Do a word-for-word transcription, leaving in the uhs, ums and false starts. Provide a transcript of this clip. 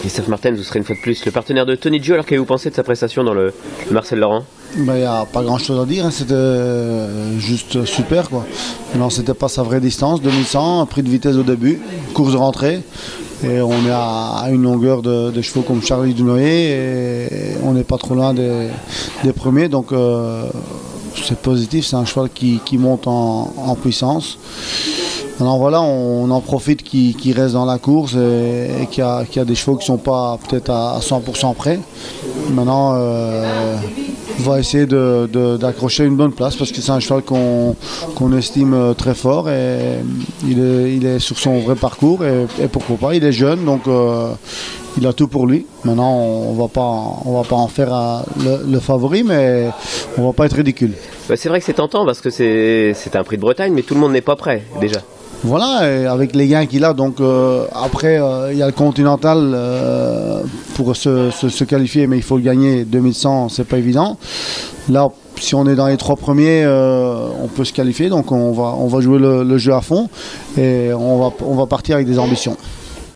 Christophe Martin, vous serez une fois de plus le partenaire de Tony Gio. Alors qu'avez-vous pensé de sa prestation dans le, le Marcel Laurent? Il ben, n'y a pas grand chose à dire, hein. C'était juste super, quoi. Non, c'était pas sa vraie distance, deux mille cent, prix de vitesse au début, course de rentrée. Et on est à, à une longueur de, de chevaux comme Charlie Dunoyer et on n'est pas trop loin des, des premiers. Donc euh, c'est positif, c'est un cheval qui, qui monte en, en puissance. Alors voilà, on, on en profite qu'il qu'il reste dans la course et, et qu'il y, qu'il y a des chevaux qui ne sont pas peut-être à cent pour cent prêts. Maintenant, euh, on va essayer d'accrocher une bonne place parce que c'est un cheval qu'on qu'on estime très fort et il est, il est sur son vrai parcours et, et pourquoi pas, il est jeune donc euh, il a tout pour lui. Maintenant, on ne va pas, on va pas en faire un, le, le favori, mais on ne va pas être ridicule. Bah, c'est vrai que c'est tentant parce que c'est un prix de Bretagne, mais tout le monde n'est pas prêt déjà. Voilà, et avec les gains qu'il a, donc euh, après euh, il y a le Continental euh, pour se, se, se qualifier, mais il faut le gagner, deux mille cent, c'est pas évident. Là, si on est dans les trois premiers, euh, on peut se qualifier, donc on va, on va jouer le, le jeu à fond et on va, on va partir avec des ambitions.